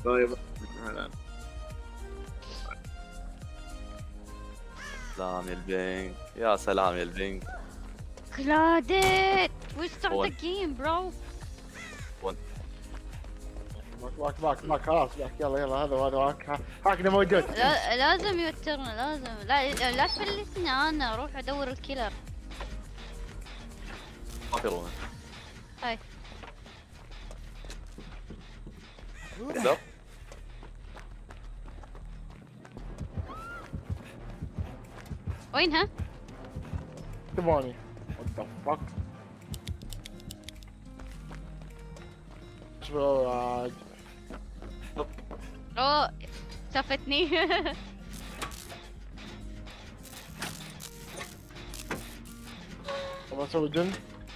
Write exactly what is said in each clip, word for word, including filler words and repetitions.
طيب. سلام يا البنك، يا سلام يا البنك. Claudette! We start One. the game, bro. One. باك باك باك باك خلاص باك يلا يلا هذا وهذا هاك هاكنا موجود. لا لازم يوترنا لازم لا لا تفلسني انا اروح ادور الكيلر. ما في رونا. هاي. لا. وينها؟ تبوني. What the fuck؟ شو عاد؟ اوه شافتني. ابغى اسوي جن.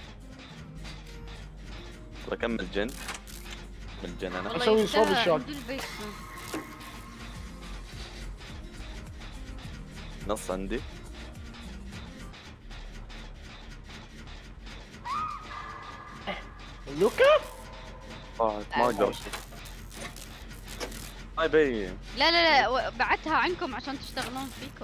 بكمل جن. من جن انا. والله أسوي يستاهل صوب الشوك. عند البيسمنت. نص عندي. لوكا؟ آه ما اقدر اشوف. ما يبين. لا لا لا بعتها عنكم عشان تشتغلون فيكم.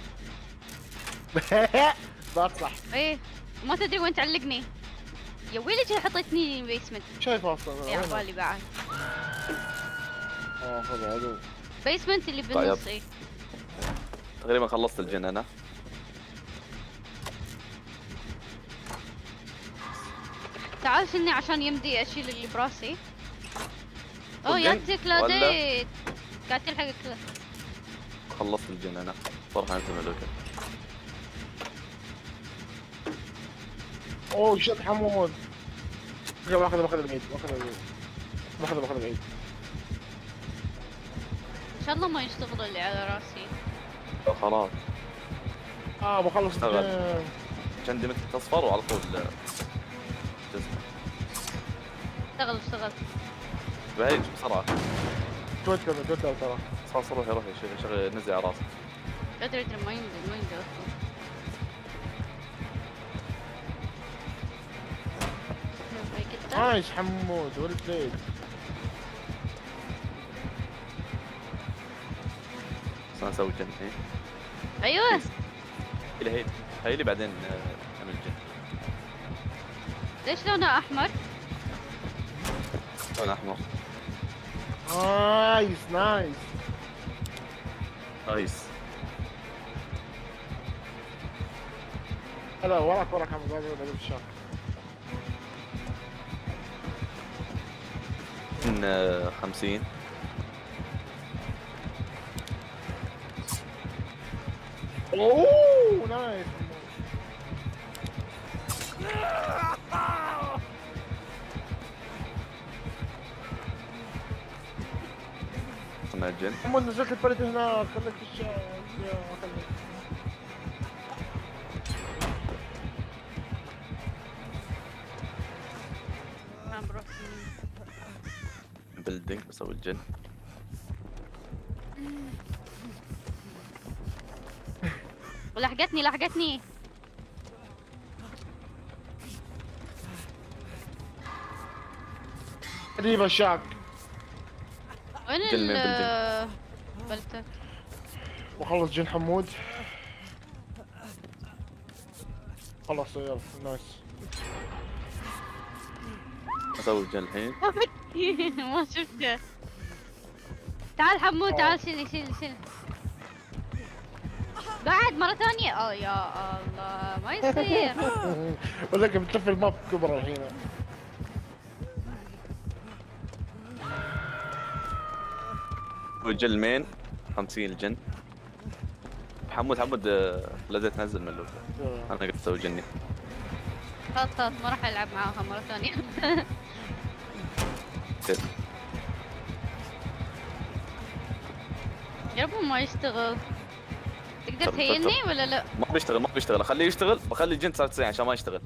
بصح. ايه ما تدري وين تعلقني. يا ويلي حطيتني بيسمنت. شايف اصلا. يا عبالي بعد. اه هذا عدو. بيسمنت اللي بالنص ايه. تقريبا خلصت الجن انا. تعال شلني عشان يمدي اشيل اللي براسي. اوه والجن يا كلوديت قاعد تلحق كذا. خلصت الجن انا. صراحة انت ملوكة. اوه شت حمود. باخذ باخذ العيد باخذ العيد. باخذ باخذ العيد. ان شاء الله ما يشتغل اللي على راسي. خلاص. اه بخلص اشتغل. الجن. عندي مثل تصفر وعلى طول جسم. اشتغل اشتغل. بعيد بسرعة. تويتر تويتر ترى. صار صار روحي روحي شغل شغل نزل على راسي. ادري ادري ما ينزل ما ينزل اصلا. عايش حمود ولد ليل. بس انا اسوي جن الحين. ايوه هي هي هي اللي بعدين آه، اعمل جن. ليش لونها احمر؟ لون احمر. نايس نايس. نايس. هلا وراك وراك حمود هذا هذا الشاك. من آه، خمسين. اوه نايس. صنع الجن. حمود نزلت البلد هناك خليك في الشارع. خليك. ما بروح. بلدينج بسوي الجن. ولحقتني لحقتني. قريبة الشاك. وين جن من ال بلتك؟ بخلص جن حمود. خلص يلا نايس. اسوي الجن الحين. ما شفته. تعال حمود تعال شيل شيل شيل. بعد مرة ثانية. اه يا الله ما يصير. ولا لك بتلف الماب كبرى الحين. الجن المين خمسين الجن. حمود حمود آه، لازم تنزل من اللوكا. انا قلت اسوي جني. خلاص خلاص ما راح العب معاها مرة ثانية. كيف؟ يا رب ما يشتغل. تقدر طب- تهيلني طب- ولا لا؟ ما بيشتغل ما بيشتغل اخليه يشتغل بخلي الجن تسعة وتسعين عشان ما يشتغل.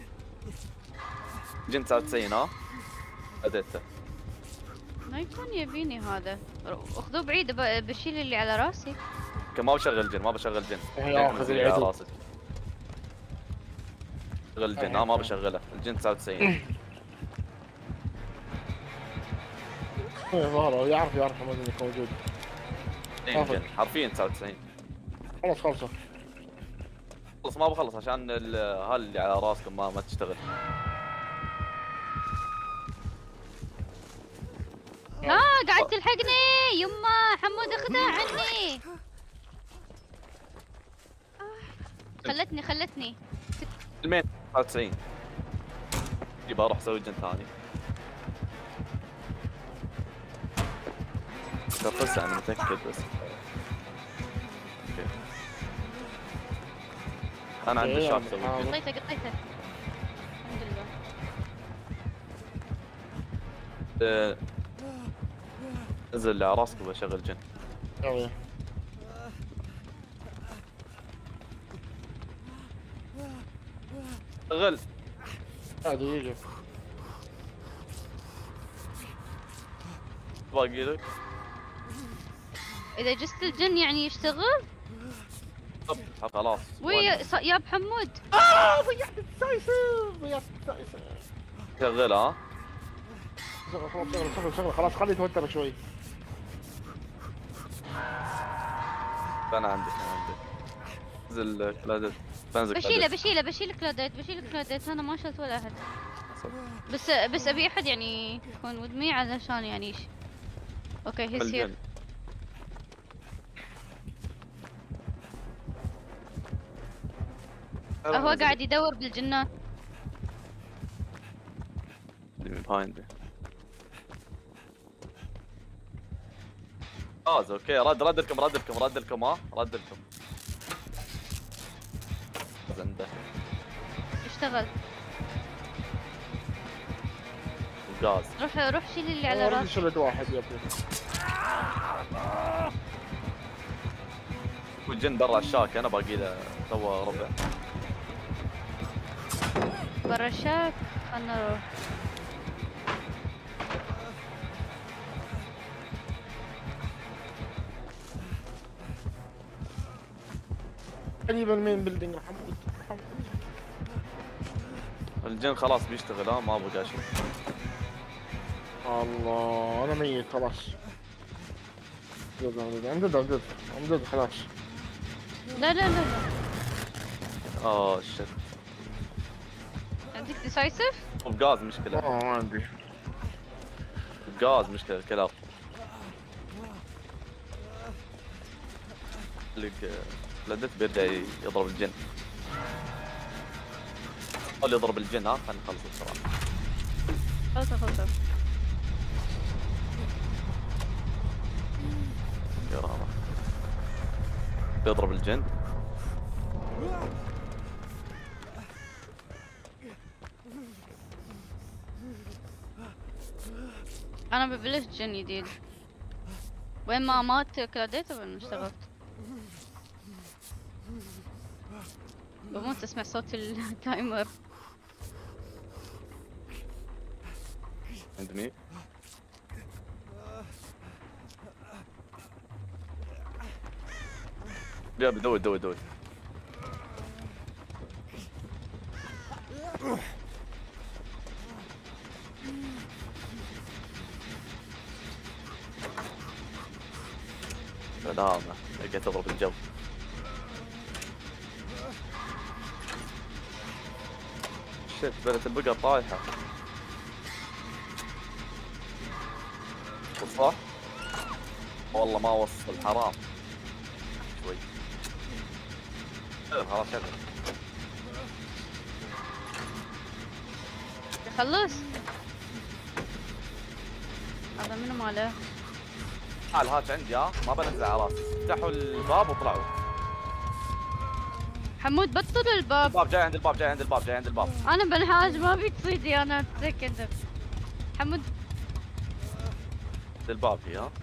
جن تسعة وتسعين ها. اديته. ما يكون يبيني هذا. اخذوه بعيد ب- بشيل اللي على راسي. كان ما بشغل جن ما بشغل جن. يا اخذ اللي على العدو. راسك. شغل الجن ها ما بشغله الجن تسعة وتسعين. ظهره يعرف يعرف حمود انك موجود. يمكن حرفيا تسعة وتسعين. خلص خلصه. خلص ما بخلص عشان هال اللي على راسكم ما ما تشتغل. لا قاعد تلحقني يما حمود اخذها عني. خلتني خلتني. المين تسعة وتسعين. يبغى اروح اسوي جن ثاني. ترقصها انا متاكد بس. اوكي. انا عندي إيه شاك يعني، اسوي حاضر. جن. قطيته قطيته. الحمد لله. آه، انزل على راسك وبشغل جن. يلا. شغل. لا دقيقة. باقي لك. اذا جست الجن يعني يشتغل؟ طب خلاص. وي ص- يا بحمود. آه ضيعت السايسر ضيعت السايسر. شغل ها. شغل خلاص شغل شغل شغل خلاص خليه يتوتر شوي. انا عندك انا عندك. انزل كلادت. بنزل بشيله بشيله بشيل كلاديت بشيل كلاديت انا ما شلت ولا احد. بس بس ابي احد يعني يكون ودمي علشان يعني يش. اوكي هيز هير. هو قاعد يدور بالجنات. اللي من بهايند. فاز اوكي رد رد لكم رد لكم رد لكم ها رد لكم. زنده. اشتغل. وغاز. روح روح شيل اللي على والله راسك. شلت واحد يا ابني. والجن برا الشاك انا باقي له تو ربع. برا الشاك خلنا نروح. قريبا من بيلدينج محمود. الجن خلاص بيشتغل ها ما بقى شيء. الله انا ميت خلاص. امدد امدد امدد خلاص. لا لا لا لا. اوه شت. عندك ديسايسف؟ وغاز مشكله. اه ما عندي. غاز مشكله الكلام. لك لدت بيرجع يضرب الجن. خلي يضرب الجن ها خلينا نخلص بسرعه. خلصة خلصة. كرامه. بيضرب الجن. انا ببلش جن جديد. وين ما مات كلاديت وين اشتغلت. بموت اسمع صوت التايمر. عند مين؟ يا بدوي دوي دوي. سلامة لقيت اضرب الجو. شت بلت البقر طايحة. صح؟ والله ما وصل حرام. شوي. خلاص شغل. يخلص. هذا منو ماله؟ تعال هات عندي ها ما بنزع على راسي. افتحوا الباب وطلعوا. حمود بطل الباب. الباب جاي عند الباب جاي عند الباب جاي عند الباب. انا بنحاج ما بيك تصيدي انا سكند. حمود عند الباب هي ها.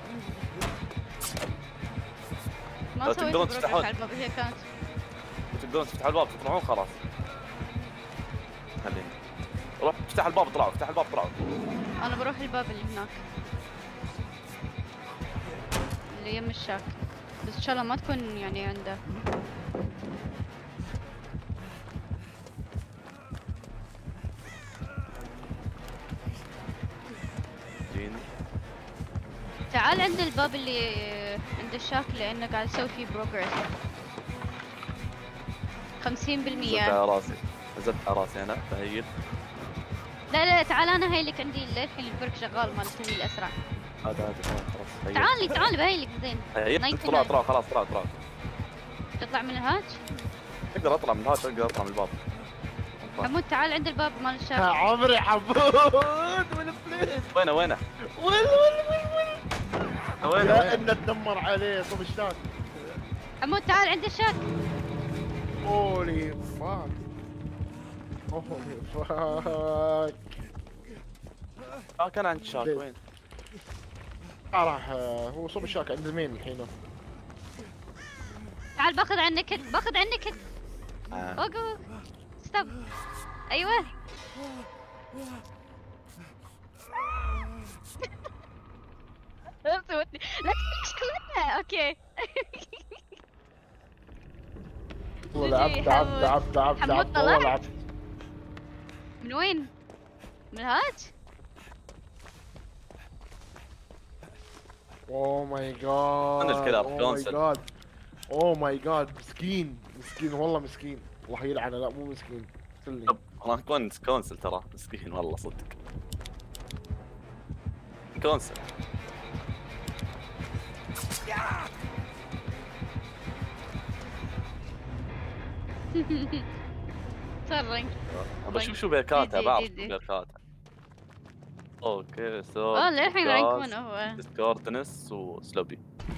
ما سويت تقدرون بروجرس تفتحون. على الباب هي كانت. تقدرون تفتحوا الباب تطلعون خلاص. خليني روح افتح الباب اطلعوا افتح الباب اطلعوا. انا بروح الباب اللي هناك اللي يم الشاك، بس ان شاء الله ما تكون يعني عنده. تعال عند الباب اللي عند الشاك لانه قاعد اسوي فيه بروجرس خمسين بالمية. نزلت على راسي نزلت على راسي انا تهيل. لا لا تعال انا هايلك عندي للحين البرك شغال مال التنين الاسرع. هذا هذا خلاص تعالي تعال بهايلك زين. طلع طلع خلاص طلع طلع. تطلع من الهاج؟ اقدر اطلع من الهاج اقدر اطلع من الباب. حمود تعال عند الباب مال الشاك. يا عمري حمود وين الفليس؟ وينه وينه؟ وين وين وين وين؟ وينه؟ يا إن تدمر عليه صوب الشاك. حمود تعال عند الشاك. هولي فاك هولي فاك. اه كان عند الشاك وين؟ آه راح هو صوب الشاك عند مين الحين؟ تعال باخذ عنك باخذ عنك. آه. اوقف ستوب. ايوه لا تشكلنا. اوكي لعبت لعبت لعبت لعبت لعبت والله لعبت. من وين؟ من الهاج؟ اوه ماي جاد. انا الكلاب اوه ماي كونسل. جاد اوه ماي جاد مسكين مسكين والله مسكين. الله يلعنه. لا مو مسكين سلني. طب انا كونس كونسل ترى مسكين والله صدق كونسل. تفرج بشوف شو بيركاتها بعرف شو بيركاتها. اوكي سو اه للحين رانكون هو ديسكورتنس وسلوبي.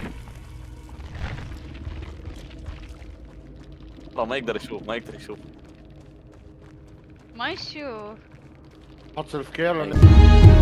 لا ما يقدر يشوف ما يقدر يشوف ما يشوف. حط سيلف كير